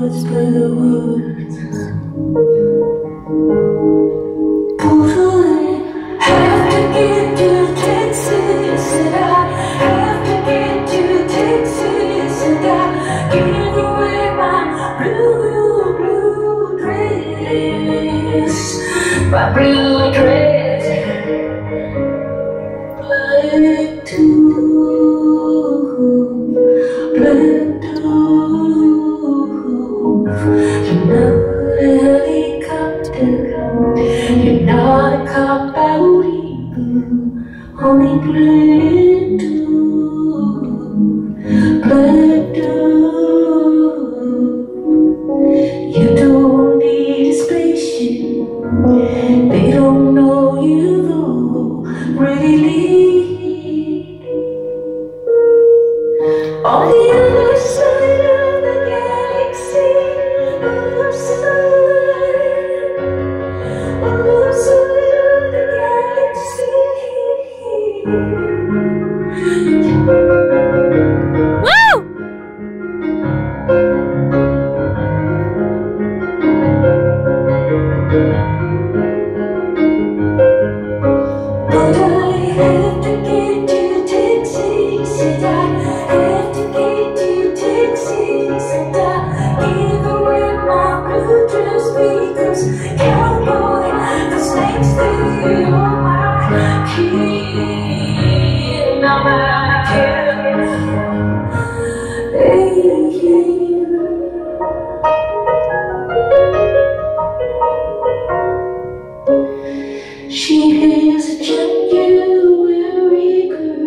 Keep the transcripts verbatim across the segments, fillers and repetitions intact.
woods, by the woods. Boy, have to get to Texas, and I have to get to Texas, and I give away my blue, blue dress, my blue dress, black too, black too. You're not a helicopter, you're not a coyote, only black too, black too. You don't need a spaceship, they don't know you've already on the other side of the galaxy, other side, other side of the galaxy. Woo! But I have to get to Texas, and I have to get to Texas, and I give away my blue dress because cowboy, 'cause next day you're my king, I'm my king. Hey, she is a January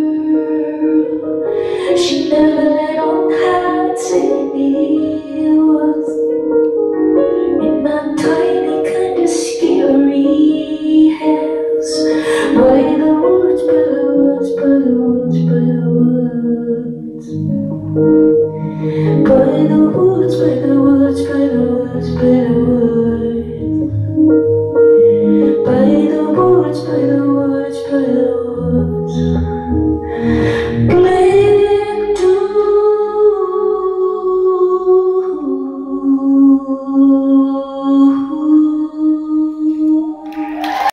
girl. She never let on how to was in my tiny kind of scary house, by the woods, by the woods, by the woods, by the woods, by the woods, by the woods, by the woods, by the woods.